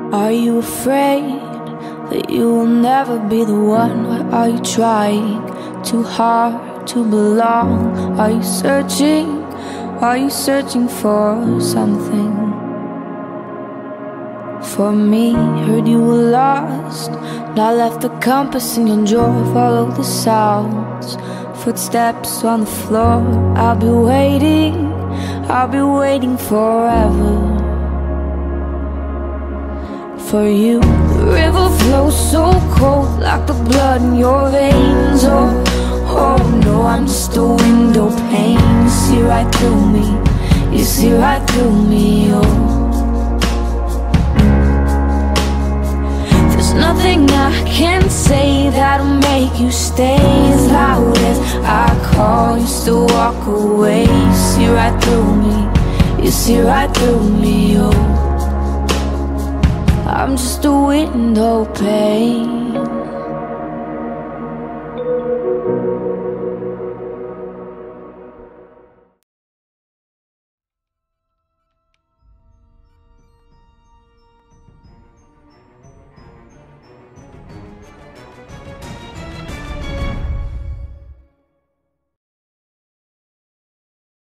Are you afraid that you will never be the one? Or are you trying too hard to belong? Are you searching? Are you searching for something? For me, heard you were lost, and I left the compass in your drawer. Follow the sounds, footsteps on the floor. I'll be waiting forever for you. The river flows so cold, like the blood in your veins. Oh no, I'm just a window pane. You see right through me, you see right through me, oh. There's nothing I can say that'll make you stay. As loud as I call, you still walk away. You see right through me, you see right through me, oh. I'm just a window pane.